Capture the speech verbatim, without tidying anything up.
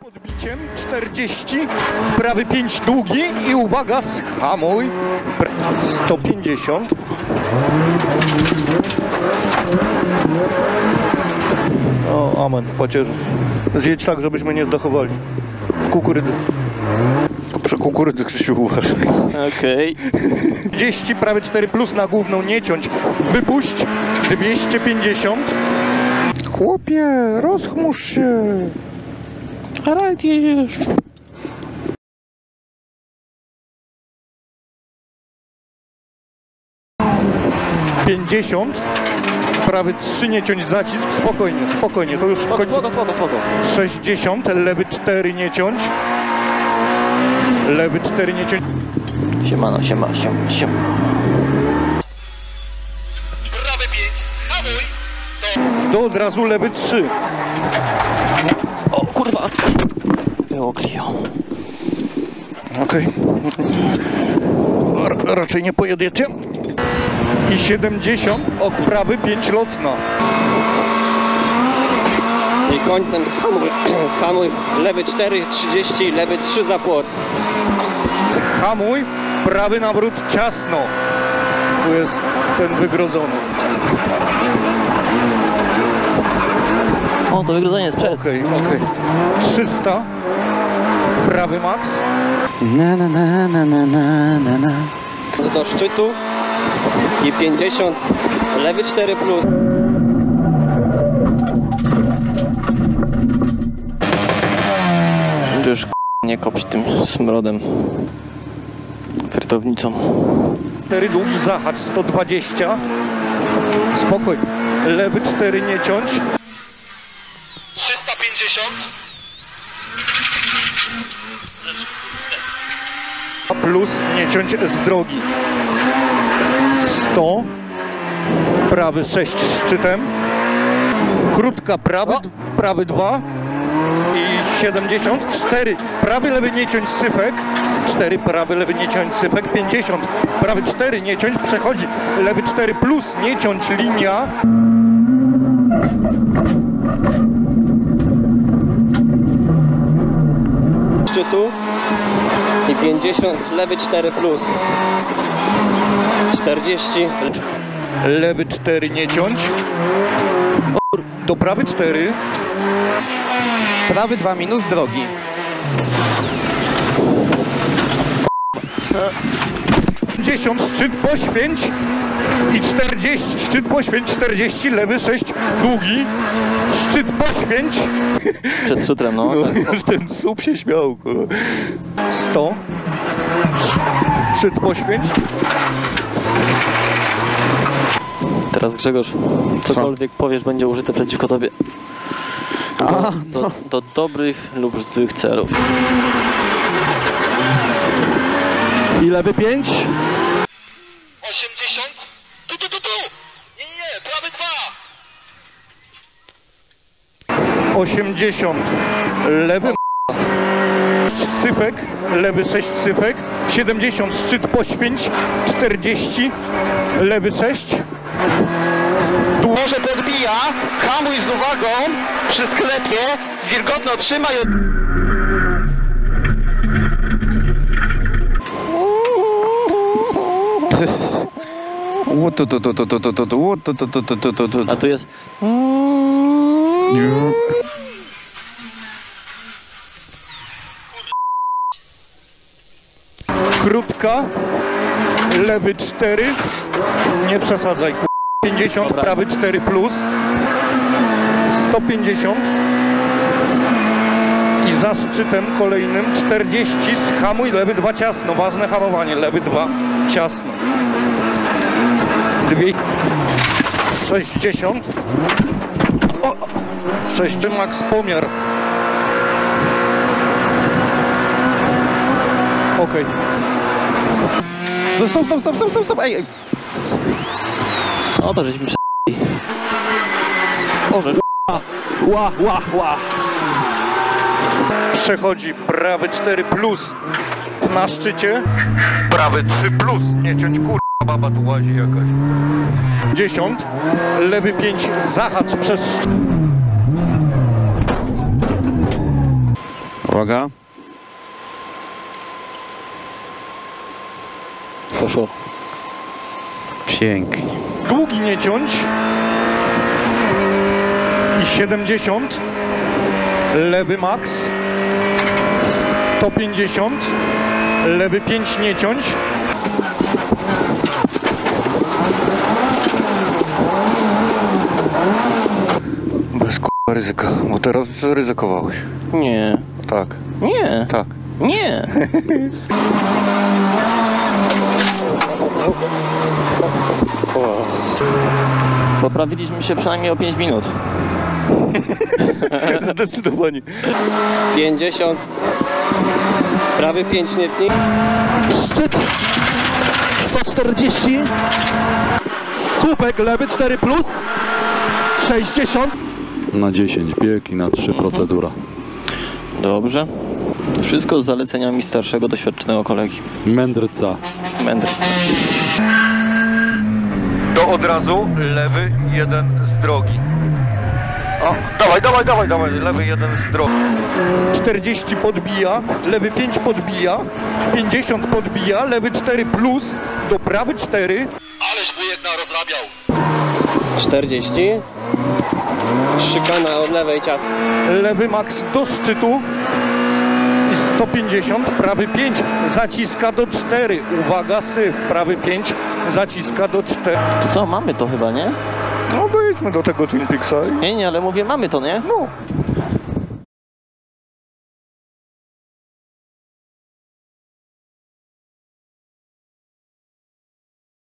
Odbiciem czterdzieści, prawy pięć długi i uwaga, schamuj, sto pięćdziesiąt. O, amen, w pacierzu. Zjedź tak, żebyśmy nie zdachowali. W kukurydzy. Przy kukurydzy, Krzysiu, uważaj. Okej. Okay. trzydzieści, prawy cztery plus na główną, nie ciąć. Wypuść, dwieście pięćdziesiąt. Chłopie, rozchmurz się. Harald jedziesz. pięćdziesiąt. Prawy trzy, nie ciąć, zacisk. Spokojnie, spokojnie, to już Spoko, kończy. spoko, spoko, spoko. sześćdziesiąt, lewy cztery, nie ciąć. Lewy cztery, nie ciąć. Siemano, siema, siema, siema. Prawy pięć, schamuj. Do od razu lewy trzy. O kurwa! Było Clio. Okej. Okay. Raczej nie pojedziecie. I siedemdziesiąt, od prawy pięć lotna. I końcem schamuj, schamuj, lewy cztery, trzydzieści, lewy trzy za płot. Hamuj, prawy nawrót ciasno. Tu jest ten wygrodzony. O, to wygrodzenie jest przed. Okej, okay, okej. Okay. trzysta, prawy max. Na na na na na na na na. Do szczytu i pięćdziesiąt, lewy cztery plus. Już nie kopć tym smrodem, frytownicą. cztery długi zahacz, sto dwadzieścia. Spokojnie. Lewy cztery, nie ciąć. trzysta pięćdziesiąt. Plus, nie ciąć z drogi. sto. Prawy sześć szczytem. Krótka prawy, prawy dwa. I siedemdziesiąt, cztery, prawy, lewy, nie ciąć, sypek, cztery, prawy, lewy, nie ciąć, sypek, pięćdziesiąt, prawy cztery, nie ciąć, przechodzi, lewy cztery plus, nie ciąć, linia. Szczytu i pięćdziesiąt, lewy cztery plus, czterdzieści. Lewy cztery, nie ciąć, do prawy cztery. Prawy dwa minus drogi. pięćdziesiąt, szczyt poświęć i czterdzieści, szczyt poświęć, czterdzieści, lewy sześć, długi, szczyt poświęć. Przed szutrem, no. No, Tak. ten słup się śmiał. sto, szczyt poświęć. Teraz Grzegorz, cokolwiek powiesz, będzie użyte przeciwko tobie. Do, A, do, no. do dobrych lub złych celów. I lewy pięć. osiemdziesiąt. Tu, tu, tu, tu. Nie, nie, nie, prawy dwa. osiemdziesiąt, lewy sypek, lewy sześć sypek, siedemdziesiąt, szczyt poświęć, czterdzieści, lewy sześć. Może podbija, hamuj z uwagą, przy sklepie, wilgotno trzymaj. A tu jest... Krótka, lewy cztery, nie przesadzaj, pięćdziesiąt, Dobra. prawy cztery plus, sto pięćdziesiąt i za szczytem kolejnym czterdzieści, schamuj, lewy dwa ciasno, ważne hamowanie, lewy dwa ciasno, dwieście sześćdziesiąt, o, sześć max pomiar. Okej. Stop, stop, stop, stop, stop, stop, stop, ej, ej. No to żeśmy prze... Orzesz. Ła, ła, ła. Przechodzi prawy cztery plus na szczycie. Prawy trzy plus. Nie ciąć, kurwa, baba tu łazi jakaś. dziesiąt. Lewy pięć, zahacz przez... Uwaga. Poszło. Pięknie. Długi nie ciąć. I siedemdziesiąt. Lewy max. sto pięćdziesiąt. Lewy pięć nie ciąć. Bez k***a ryzyka, bo teraz ryzykowałeś. Nie. Tak, Nie. tak. Nie. Poprawiliśmy się przynajmniej o pięć minut. Zdecydowanie. pięćdziesiąt, prawy pięć nie tnij. Szczyt sto czterdzieści. Słupek lewy cztery plus. sześćdziesiąt. Na dziesięć bieg i na trzy procedura. Dobrze. Wszystko z zaleceniami starszego, doświadczonego kolegi. Mędrca. Mędrca. To od razu lewy jeden z drogi. O, dawaj, dawaj, dawaj, dawaj, lewy jeden z drogi. czterdzieści podbija, lewy pięć podbija, pięćdziesiąt podbija, lewy cztery plus, do prawy cztery. Ależ wujek narozrabiał. czterdzieści. Szykana od lewej ciasto. Lewy max do szczytu i sto pięćdziesiąt, prawy pięć zaciska do cztery. Uwaga, syf, prawy pięć zaciska do cztery. To co, mamy to chyba, nie? No dojedźmy do tego Twin Peaksa i... Nie, nie, ale mówię, mamy to, nie? No,